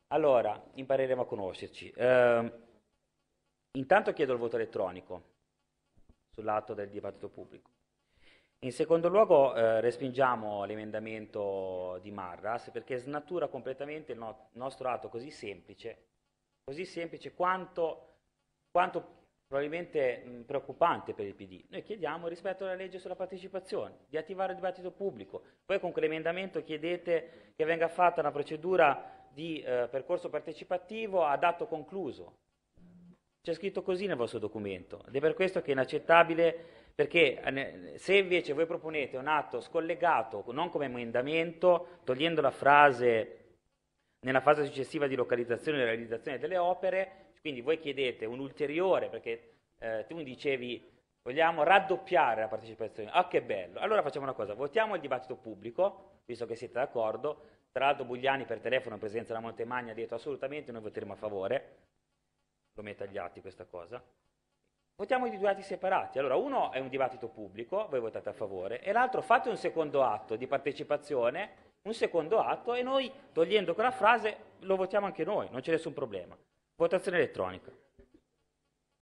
Allora, impareremo a conoscerci. Intanto chiedo il voto elettronico sull'atto del dibattito pubblico. In secondo luogo, respingiamo l'emendamento di Marras perché snatura completamente il nostro atto così semplice quanto probabilmente preoccupante per il PD. Noi chiediamo rispetto alla legge sulla partecipazione, di attivare il dibattito pubblico. Poi con quell'emendamento chiedete che venga fatta una procedura di percorso partecipativo ad atto concluso. C'è scritto così nel vostro documento ed è per questo che è inaccettabile perché se invece voi proponete un atto scollegato, non come emendamento, togliendo la frase nella fase successiva di localizzazione e realizzazione delle opere, quindi voi chiedete un ulteriore, perché tu mi dicevi vogliamo raddoppiare la partecipazione, ah che bello, allora facciamo una cosa, votiamo il dibattito pubblico, visto che siete d'accordo, tra l'altro Bugliani per telefono in presenza della Montemagna ha detto assolutamente noi voteremo a favore, lo metto agli atti questa cosa. Votiamo i due atti separati. Allora, uno è un dibattito pubblico, voi votate a favore, e l'altro fate un secondo atto di partecipazione, un secondo atto, e noi, togliendo quella frase, lo votiamo anche noi, non c'è nessun problema. Votazione elettronica.